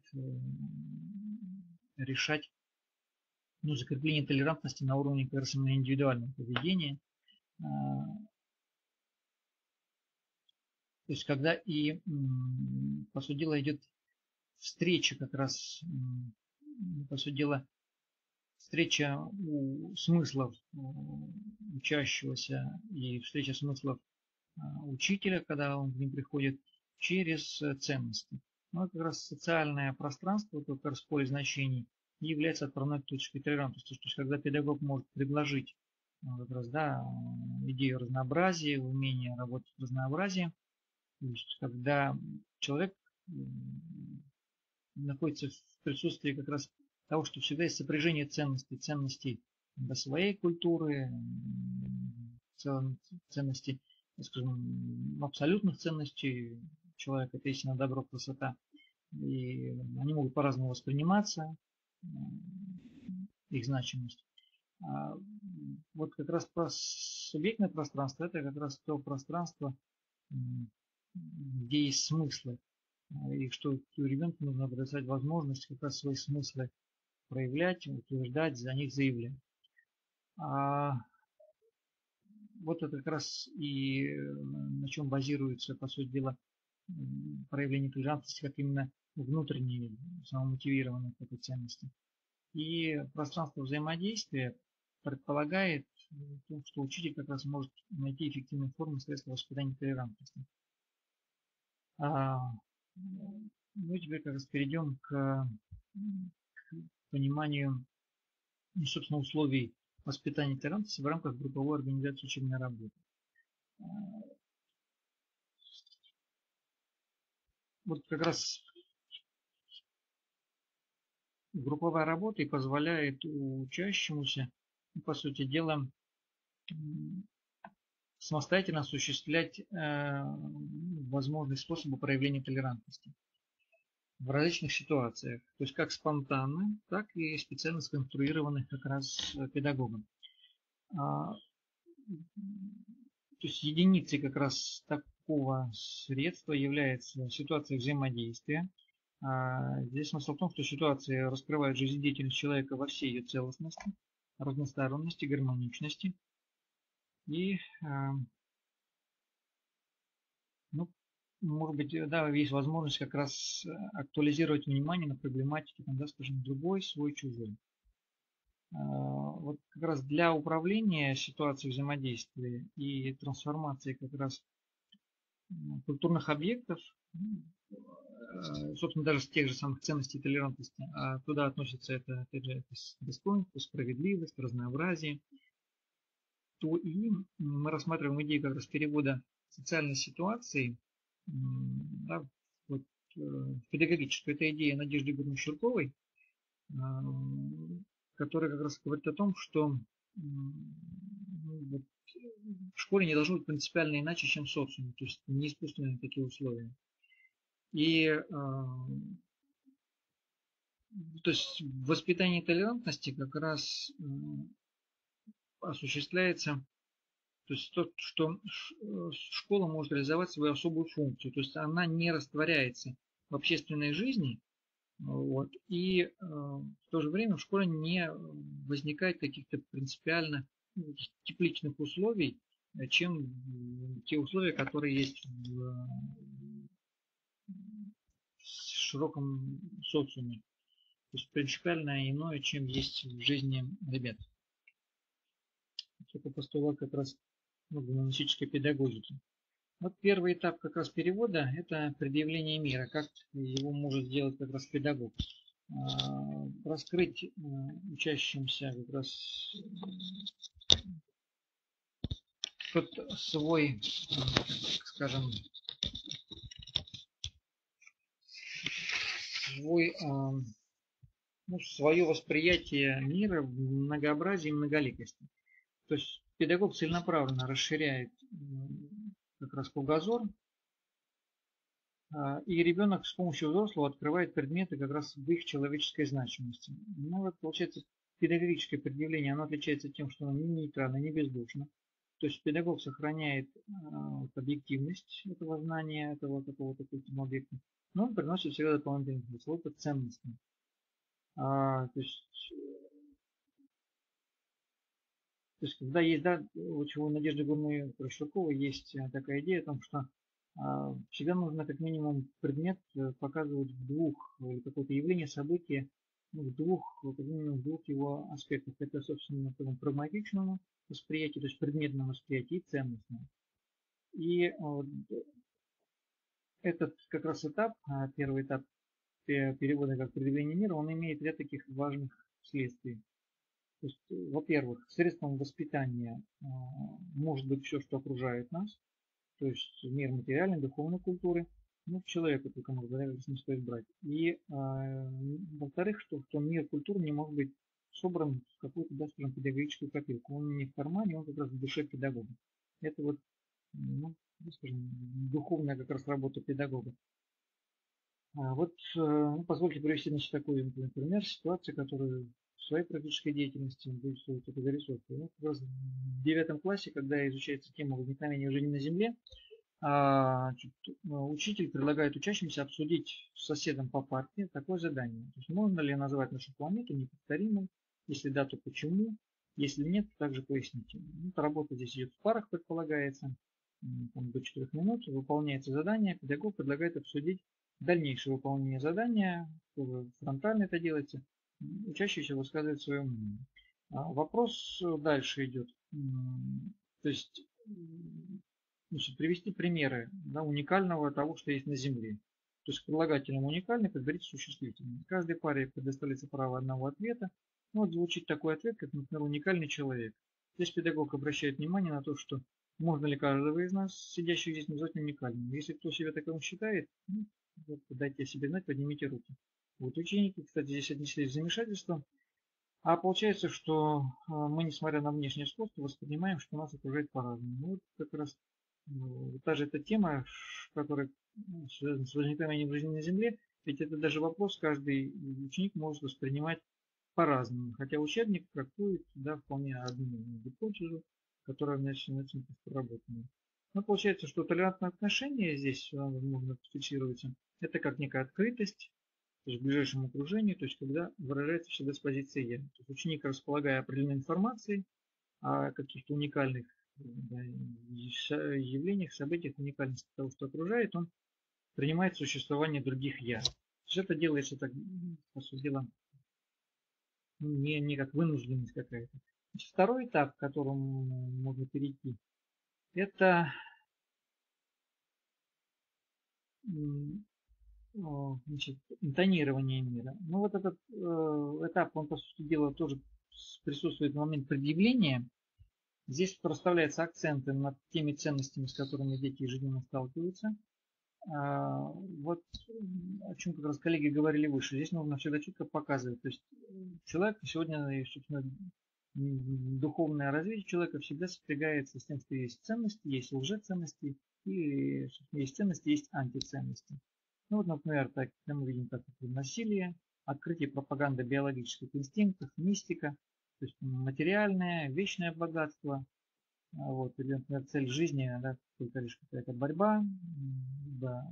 Speaker 1: решать, ну, закрепление толерантности на уровне, как раз, именно индивидуального поведения. То есть когда и, по сути дела, идет встреча как раз, по сути дела, встреча у смыслов учащегося и встреча смыслов учителя, когда он к ним приходит, через ценности. Ну, как раз социальное пространство, как раз поле значений, является отправной точкой толерантности. То есть когда педагог может предложить как раз, да, идею разнообразия, умение работать в разнообразии, то есть когда человек находится в присутствии как раз того, что всегда есть сопряжение ценностей, ценностей до своей культуры, ценностей, скажем, абсолютных ценностей человека, это истинно добро, красота. И они могут по-разному восприниматься, их значимость. А вот как раз про субъектное пространство, это как раз то пространство, где есть смыслы. И что ребенку нужно предоставить возможность как раз свои смыслы проявлять, утверждать, за них заявлять. А вот это как раз и на чем базируется, по сути дела, проявление толерантности, как именно внутренней, самомотивированной такой ценности. И пространство взаимодействия предполагает, что учитель как раз может найти эффективные формы средства воспитания толерантности. А, мы теперь как раз перейдем к, к пониманию, собственно, условий воспитания толерантности в рамках групповой организации учебной работы. Вот как раз групповая работа и позволяет учащемуся, по сути дела, самостоятельно осуществлять э, возможные способы проявления толерантности в различных ситуациях, то есть как спонтанно, так и специально сконструированных как раз педагогом. А, то есть единицей как раз такого средства является ситуация взаимодействия. А, здесь смысл в том, что ситуация раскрывает жизнедеятельность человека во всей ее целостности, разносторонности, гармоничности. И, ну, может быть, да, есть возможность как раз актуализировать внимание на проблематике, там, да, скажем, другой, свой, чужой. Вот как раз для управления ситуацией взаимодействия и трансформации как раз культурных объектов, собственно, даже с тех же самых ценностей толерантности, а туда относится это, опять же, это достоинство, справедливость, разнообразие, то и мы рассматриваем идею как раз перевода социальной ситуации, да, вот, в педагогическую. Это идея Надежды Игоревны Щурковой, которая как раз говорит о том, что в школе не должно быть принципиально иначе, чем в социуме, то есть не искусственные такие условия. И то есть воспитание толерантности как раз осуществляется, то есть то, что школа может реализовать свою особую функцию, то есть она не растворяется в общественной жизни, вот, и э, в то же время в школе не возникает каких-то принципиально тепличных условий, чем те условия, которые есть в, в широком социуме. То есть принципиально иное, чем есть в жизни ребят. Это постулат как раз, ну, гуманистической педагогики. Вот первый этап как раз перевода – это предъявление мира, как его может сделать как раз педагог. Раскрыть учащимся как раз тот свой, скажем, свой, ну, свое восприятие мира в многообразии и многоликости. То есть педагог целенаправленно расширяет как раз кругозор, и ребенок с помощью взрослого открывает предметы как раз в их человеческой значимости. Ну вот получается, педагогическое предъявление, оно отличается тем, что оно не нейтрально, не бездушно. То есть педагог сохраняет э, объективность этого знания, этого какого-то объекта, но он приносит всегда дополнительный смысл, это ценностный. А, то есть, то есть когда есть, да, у чего Надежды Гурны Прощуркова есть такая идея о том, что а, всегда нужно как минимум предмет показывать в двух, или какое-то явление, событие, ну, в двух, как минимум в двух его аспектах. Это, собственно, прагматичному восприятию, то есть предметному восприятию и ценностному. И вот этот как раз этап, первый этап перевода как предъявление мира, он имеет ряд таких важных следствий. То есть, во-первых, средством воспитания может быть все, что окружает нас, то есть мир материальной, духовной культуры, ну, человека только можно не стоит брать. И э, во-вторых, что, что мир культуры не может быть собран в какую-то, да, скажем, педагогическую копилку. Он не в кармане, он как раз в душе педагога. Это вот, ну, скажем, духовная как раз работа педагога. А вот, ну, позвольте привести, значит, такой, например, ситуацию, которую в своей практической деятельности будет стоить этой зарисовки. Ну, как раз в девятом классе, когда изучается тема возникновения жизни на Земле, а, учитель предлагает учащимся обсудить с соседом по парте такое задание. То есть можно ли назвать нашу планету неповторимой, если да, то почему, если нет, то также поясните. Ну, работа здесь идет в парах, предполагается, там, до четырёх минут, выполняется задание, педагог предлагает обсудить дальнейшее выполнение задания, фронтально это делается, учащийся высказывает свое мнение. А вопрос дальше идет. То есть, значит, привести примеры, да, уникального того, что есть на Земле. То есть к прилагательному уникальный подберите существительное. В каждой паре предоставляется право одного ответа. Ну, вот звучит такой ответ, как, например, уникальный человек. Здесь педагог обращает внимание на то, что можно ли каждого из нас, сидящих здесь, назвать уникальным. Если кто себя таковым считает, ну, вот, дайте о себе знать, поднимите руки. Вот ученики, кстати, здесь отнеслись в замешательство. А получается, что мы, несмотря на внешнее сходство, воспринимаем, что нас окружает по-разному. Ну, вот как раз ну, та же эта тема, которая связана с возникновением жизни на Земле, ведь это даже вопрос каждый ученик может воспринимать по-разному. Хотя учебник трактует, да, вполне одну гипотезу, которая начинается проработана. Но получается, что толерантное отношение здесь можно фиксируется. Это как некая открытость, то есть в ближайшем окружении, то есть когда выражается всегда с позиции «я». То есть ученик, располагая определенной информацией о каких-то уникальных, да, явлениях, событиях, уникальности того, что окружает, он принимает существование других «я». То есть это делается так, по сути дела, не, не как вынужденность какая-то. Значит, второй этап, к которому можно перейти, это значит, интонирование мира. Ну вот этот э, этап, он по сути дела тоже присутствует в момент предъявления. Здесь расставляются акценты над теми ценностями, с которыми дети ежедневно сталкиваются. А, вот о чем как раз коллеги говорили выше. Здесь нужно всегда четко показывать. То есть человек сегодня, собственно, духовное развитие человека всегда сопрягается с тем, что есть ценности, есть лжеценности, и есть ценности, есть антиценности. Ну вот, например, так, мы видим как насилие, открытие пропаганды биологических инстинктов, мистика, то есть материальное, вечное богатство, вот, или, например, цель жизни, да, только лишь какая-то борьба, либо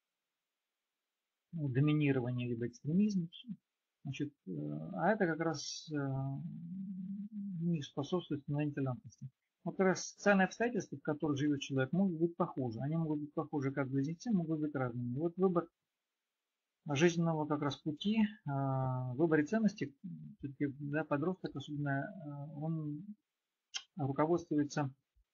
Speaker 1: ну, доминирование, либо экстремизм. Значит, а это как раз не способствует становлению толерантности. Вот как раз социальные обстоятельства, в которых живет человек, могут быть похожи. Они могут быть похожи как близнецы, могут быть разными. Вот выбор жизненного как раз пути, в выборе ценностей, да, подросток особенно, он руководствуется,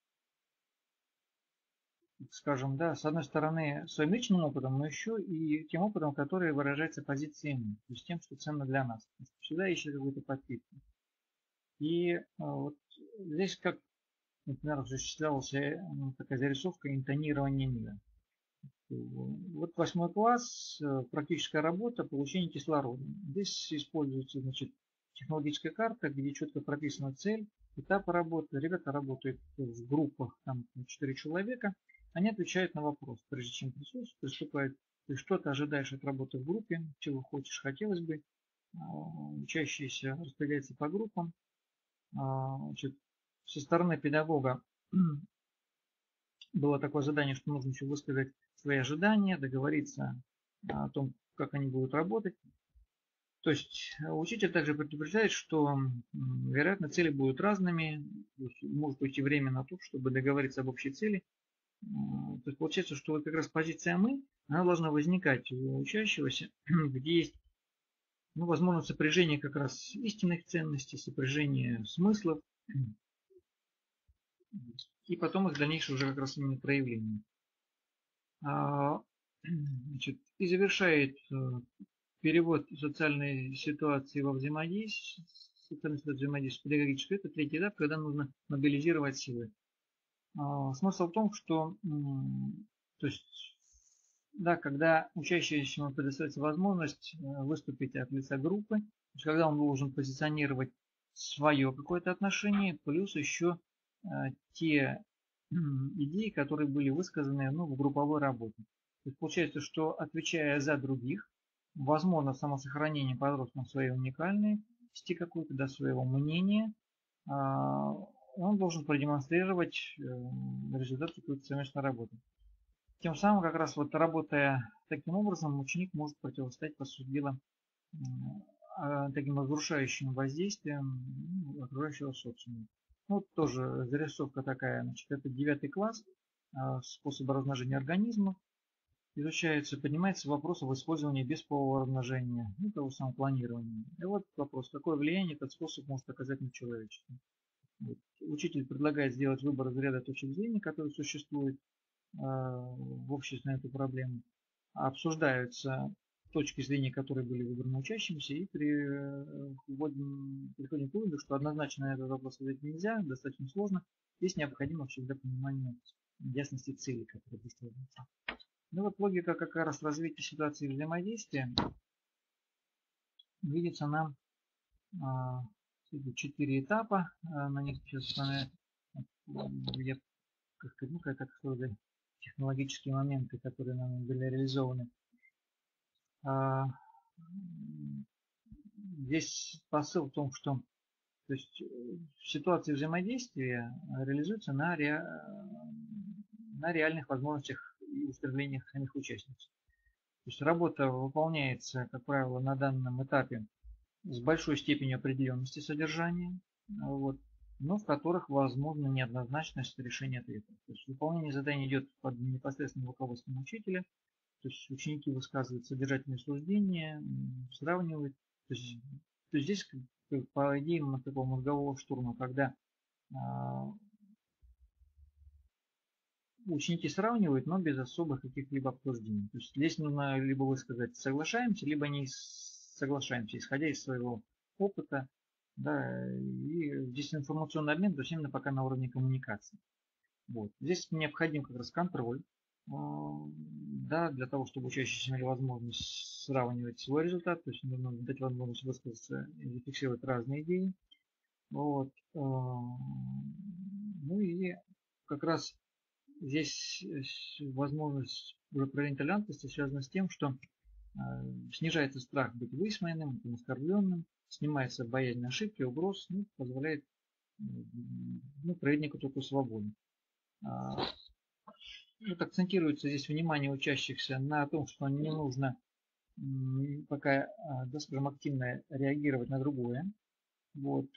Speaker 1: скажем, да, с одной стороны, своим личным опытом, но еще и тем опытом, который выражается позицией, то есть тем, что ценно для нас. Всегда ищет какую-то подпитку. И вот здесь, как, например, осуществлялась такая зарисовка интонирования мира. Вот восьмой класс, практическая работа, получение кислорода. Здесь используется, значит, технологическая карта, где четко прописана цель, этапы работы. Ребята работают в группах, там четыре человека. Они отвечают на вопрос, прежде чем присутствуют, приступают. То есть что ты ожидаешь от работы в группе, чего хочешь, хотелось бы. Учащиеся распределяются по группам. Значит, со стороны педагога было такое задание, что нужно еще высказать свои ожидания, договориться о том, как они будут работать. То есть учитель также предупреждает, что, вероятно, цели будут разными, может уйти время на то, чтобы договориться об общей цели. То есть получается, что вот как раз позиция «мы», она должна возникать у учащегося, где есть, ну, возможно, сопряжение как раз истинных ценностей, сопряжение смыслов, и потом их дальнейшее уже как раз именно проявление. Значит, и завершает перевод социальной ситуации во взаимодействие, социальной ситуации взаимодействия педагогической. Это третий этап, когда нужно мобилизировать силы. Смысл в том, что, то есть, да, когда учащемуся предоставляется возможность выступить от лица группы, то есть, когда он должен позиционировать свое какое-то отношение, плюс еще те идеи, которые были высказаны, ну, в групповой работе. То есть получается, что отвечая за других, возможно самосохранение подросткам своей уникальности какой-то, да, своего мнения, он должен продемонстрировать результат какой-то совместной работы. Тем самым, как раз вот работая таким образом, ученик может противостоять, по сути дела, таким разрушающим воздействием окружающего социума. Ну, вот тоже зарисовка такая, значит, это девятый класс, способы размножения организма. Изучается, поднимается вопрос об использовании бесполого размножения, ну, того самого планирования. И вот вопрос, какое влияние этот способ может оказать на человечество. Вот. Учитель предлагает сделать выбор из ряда точек зрения, которые существуют э, в обществе на эту проблему. Обсуждаются точки зрения, которые были выбраны учащимся, и при, приходим, приходим к выводу, что однозначно на этот вопрос ответить нельзя, достаточно сложно. Здесь необходимо всегда понимание ясности цели, которая преследуется. Ну вот логика как раз развития ситуации взаимодействия видится нам четыре этапа. На них сейчас я как сказать, ну, как сказать, технологические моменты, которые нам были реализованы. Здесь посыл в том, что, то есть, ситуация взаимодействия реализуется на, ре... на реальных возможностях и устремлениях самих участниц. То есть работа выполняется, как правило, на данном этапе с большой степенью определенности содержания, вот, но в которых возможна неоднозначность решения ответа. То есть выполнение задания идет под непосредственным руководством учителя, то есть ученики высказывают содержательные суждения, сравнивают. То есть, то есть здесь, по идее, такого мозгового штурма, когда а, ученики сравнивают, но без особых каких-либо обсуждений. То есть здесь нужно либо высказать соглашаемся, либо не соглашаемся, исходя из своего опыта. Да, и здесь информационный обмен, то есть именно пока на уровне коммуникации. Вот. Здесь необходим как раз контроль, да, для того, чтобы учащиеся имели возможность сравнивать свой результат, то есть нужно дать возможность высказаться и зафиксировать разные идеи. Вот. Ну и как раз здесь возможность проявления толерантности связана с тем, что снижается страх быть высмеянным, оскорбленным, снимается боязнь ошибки, угроз, ну, позволяет, ну, проявить некоторую свободу. Вот акцентируется здесь внимание учащихся на том, что не нужно пока, да, скажем, активно реагировать на другое. Вот.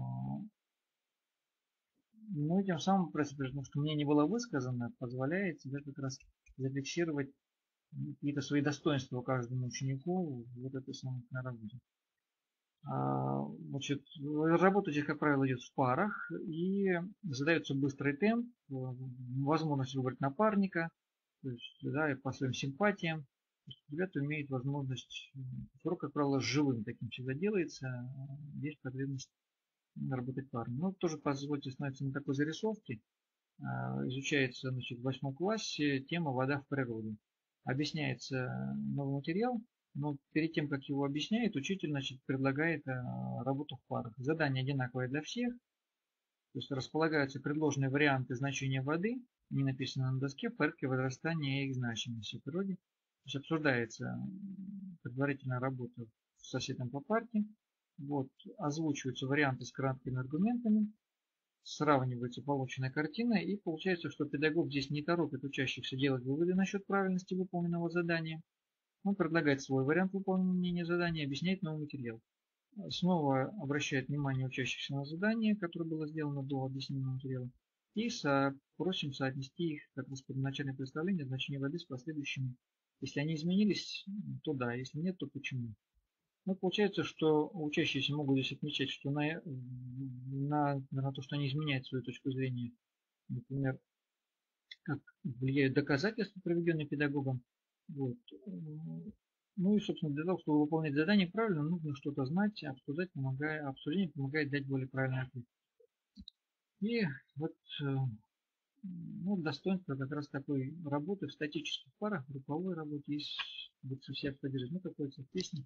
Speaker 1: Ну и тем самым, потому что мнение было высказано, позволяет себе как раз зафиксировать какие-то свои достоинства каждому ученику вот этой самой на работе. Значит, работа здесь, как правило, идет в парах и задается быстрый темп, возможность выбрать напарника, то есть, да, и по своим симпатиям. Ребята имеют возможность, урок, как правило, живым таким всегда делается, есть потребность работать парно. Ну, тоже позвольте остановиться на такой зарисовке. Изучается, значит, в восьмом классе тема «Вода в природе». Объясняется новый материал, но перед тем, как его объясняет, учитель, значит, предлагает работу в парах. Задание одинаковое для всех. То есть располагаются предложенные варианты значения воды, не написано на доске, в порядке возрастания их значимости в природе. То есть обсуждается предварительная работа с соседом по парте. Вот, озвучиваются варианты с краткими аргументами. сравнивается полученная картина, и получается, что педагог здесь не торопит учащихся делать выводы насчет правильности выполненного задания. Он предлагает свой вариант выполнения задания, объясняет новый материал. Снова обращает внимание учащихся на задание, которое было сделано до объяснения материала, и со, просим соотнести их, как раз первоначальное представление, значение воды с последующими. Если они изменились, то да, если нет, то почему. Ну, получается, что учащиеся могут здесь отмечать, что на, на, на то, что они изменяют свою точку зрения, например, как влияют доказательства, проведенные педагогом. Вот. Ну и, собственно, для того, чтобы выполнять задание правильно, нужно что-то знать, обсуждать, помогая, обсуждение помогает дать более правильный ответ. И вот ну, достоинство как раз такой работы в статических парах, в групповой работе есть вот все поддержать. Ну, какой-то в песне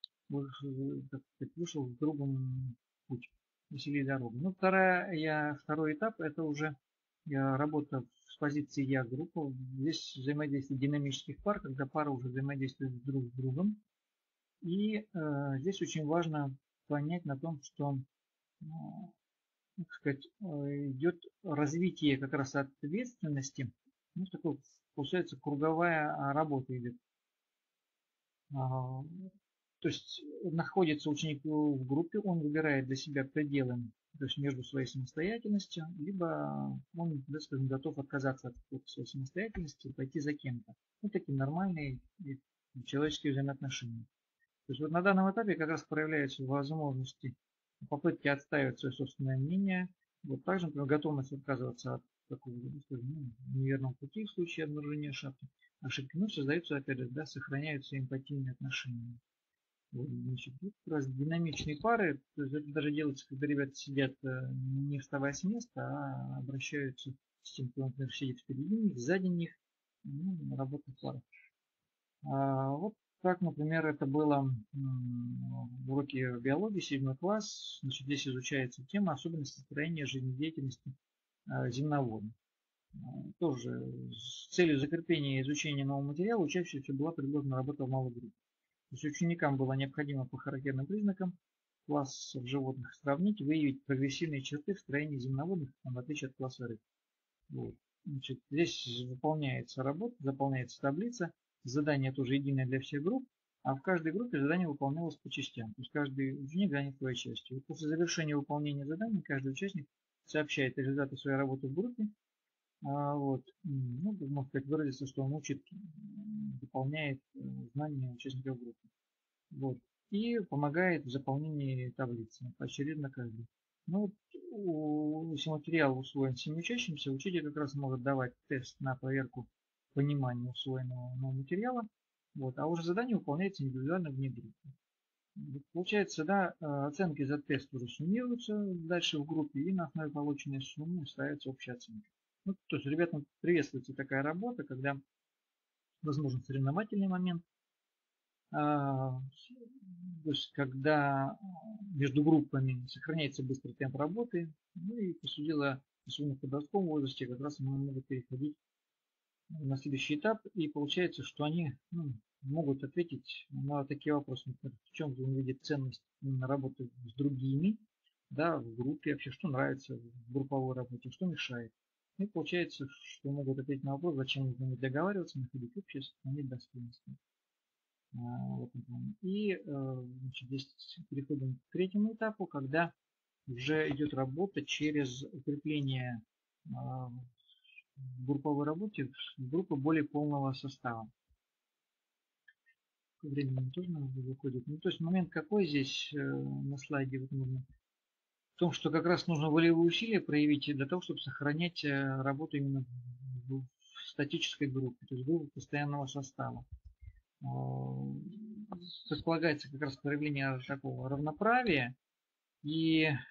Speaker 1: вышел в другом путь, веселее дорогу. Ну, вторая, я, второй этап это уже я, работа с позиции я группа. Здесь взаимодействие динамических пар, когда пары уже взаимодействуют друг с другом. И э, здесь очень важно понять на том, что э, как сказать, идет развитие как раз ответственности. Ну, такой, получается, круговая работа идет. То есть находится ученик в группе, он выбирает для себя пределы, то есть между своей самостоятельностью, либо он, да, скажем, готов отказаться от своей самостоятельности и пойти за кем-то. Ну, такие нормальные человеческие взаимоотношения. То есть вот на данном этапе как раз проявляются возможности, попытки отстаивать свое собственное мнение. Вот также, например, готовность отказываться от такого, ну, неверного пути в случае обнаружения ошибки. ошибки. Ну, создаются, опять же, да, сохраняются эмпатийные отношения. Вот, значит, тут как раз динамичные пары, то есть это даже делается, когда ребята сидят не вставая с места, а обращаются с тем, кто, например, сидит впереди них, сзади них, ну, работают в парах. А, вот так, например, это было в уроке биологии, седьмой класс. Значит, здесь изучается тема особенности строения жизнедеятельности земноводных. Тоже с целью закрепления и изучения нового материала учащимся была предложена работа в малой группе. То есть ученикам было необходимо по характерным признакам классов животных сравнить, выявить прогрессивные черты в строении земноводных, в отличие от класса рыб. Вот. Значит, здесь выполняется работа, заполняется таблица. Задание тоже единое для всех групп, а в каждой группе задание выполнялось по частям. То есть каждый ученик занят своей частью. И после завершения выполнения задания каждый участник сообщает результаты своей работы в группе. А, вот. Ну, можно сказать, выразиться, что он учит, выполняет знания участников группы. Вот. И помогает в заполнении таблицы поочередно каждый. Ну, вот, если материал усвоен всем учащимся, учитель как раз может давать тест на проверку понимания усвоенного материала, вот, а уже задание выполняется индивидуально вне группы. Получается, да, оценки за тест уже суммируются дальше в группе, и на основе полученной суммы ставится общая оценка. Ну, то есть ребятам приветствуется такая работа, когда возможен соревновательный момент, то есть когда между группами сохраняется быстрый темп работы, ну и посудила, особенно в подростковом возрасте, как раз они могут переходить на следующий этап, и получается, что они, ну, могут ответить на такие вопросы, например, в чем он видит ценность именно работы с другими, да, в группе, вообще, что нравится в групповой работе, что мешает. И получается, что могут ответить на вопрос, зачем нужно договариваться, находить общее, сохранить достоинство. И значит, здесь переходим к третьему этапу, когда уже идет работа через укрепление в групповой работе в группы более полного состава. Времени тоже выходит. Ну, то есть момент какой здесь на слайде вот нужно? В том, что как раз нужно волевые усилия проявить для того, чтобы сохранять работу именно в статической группе, то есть группе постоянного состава. Предполагается как раз проявление такого равноправия, и э,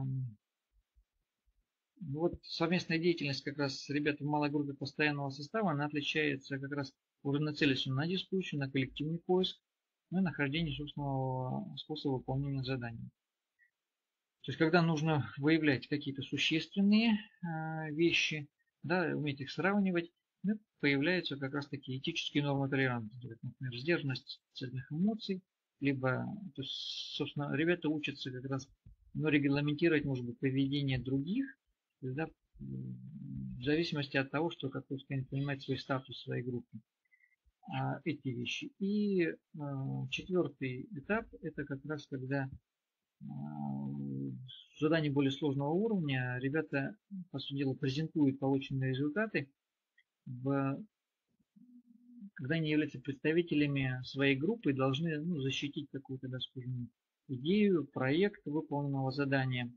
Speaker 1: вот совместная деятельность как раз с ребятами в малой группе постоянного состава, она отличается как раз уже нацеленностью на дискуссию, на коллективный поиск, ну и нахождение собственного способа выполнения заданий. То есть когда нужно выявлять какие-то существенные э, вещи, да, уметь их сравнивать, ну, появляются как раз такие этические нормы толерантности, например, сдержанность цельных эмоций, либо, то есть, собственно, ребята учатся как раз, ну, регламентировать, может быть, поведение других, То есть, да, в зависимости от того, что, как вы сказали, понимать свой статус в своей группе. А, эти вещи. И а, четвертый этап – это как раз когда а, задание более сложного уровня. Ребята, по сути дела, презентуют полученные результаты, в, когда они являются представителями своей группы и должны, ну, защитить какую-то, да, скажем, идею, проект выполненного задания.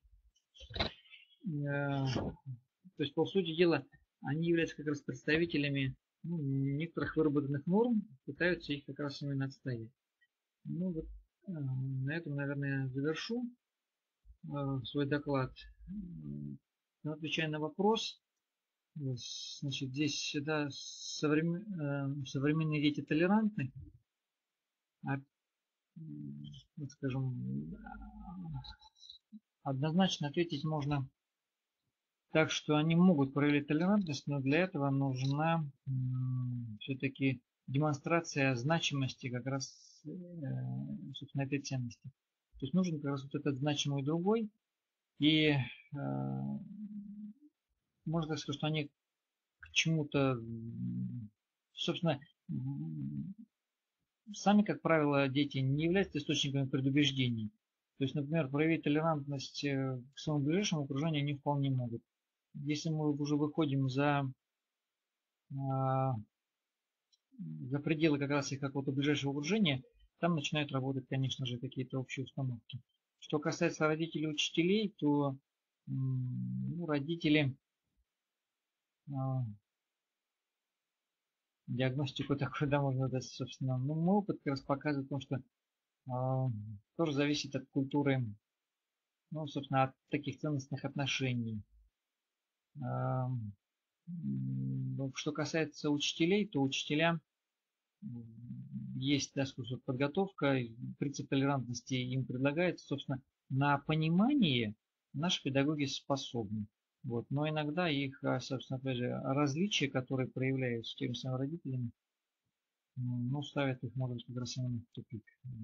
Speaker 1: Э, То есть, по сути дела, они являются как раз представителями, ну, некоторых выработанных норм, пытаются их как раз именно отстоять. Ну вот, э, на этом, наверное, завершу э, свой доклад. Но отвечая на вопрос, э, значит, здесь, да, современ- э, современные дети толерантны, а, м, вот скажем, однозначно ответить можно так, что они могут проявить толерантность, но для этого нужна все-таки демонстрация значимости как раз, э, собственно, этой ценности. То есть нужен как раз вот этот значимый другой. И э, можно сказать, что они к чему-то, собственно, сами, как правило, дети не являются источниками предубеждений. То есть, например, проявить толерантность э, к своему ближайшему окружению они вполне могут. Если мы уже выходим за, а, за пределы как раз их какого-то ближайшего окружения, там начинают работать, конечно же, какие-то общие установки. Что касается родителей и учителей, то ну, родители а, диагностику такую, да, можно дать, собственно. Ну, мой опыт как раз показывает, потому что а, тоже зависит от культуры, ну, собственно, от таких ценностных отношений. А, что касается учителей, то учителя есть, да, скажем, подготовка, принцип толерантности им предлагается, собственно, на понимание наши педагоги способны. Вот. Но иногда их, собственно, опять же, различия, которые проявляются теми самыми родителями, ну, ставят их, может быть, как раз именно в тупик.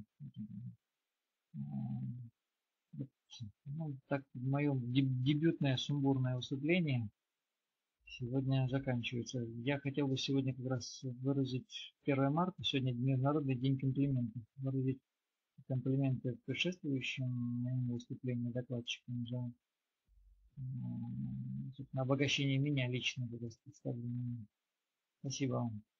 Speaker 1: Ну, так, мое дебютное сумбурное выступление сегодня заканчивается. Я хотел бы сегодня как раз выразить первое марта, сегодня Международный день комплиментов, выразить комплименты предшествующим моему выступлению докладчикам за собственно, обогащение меня лично, как раз представлено. Спасибо вам.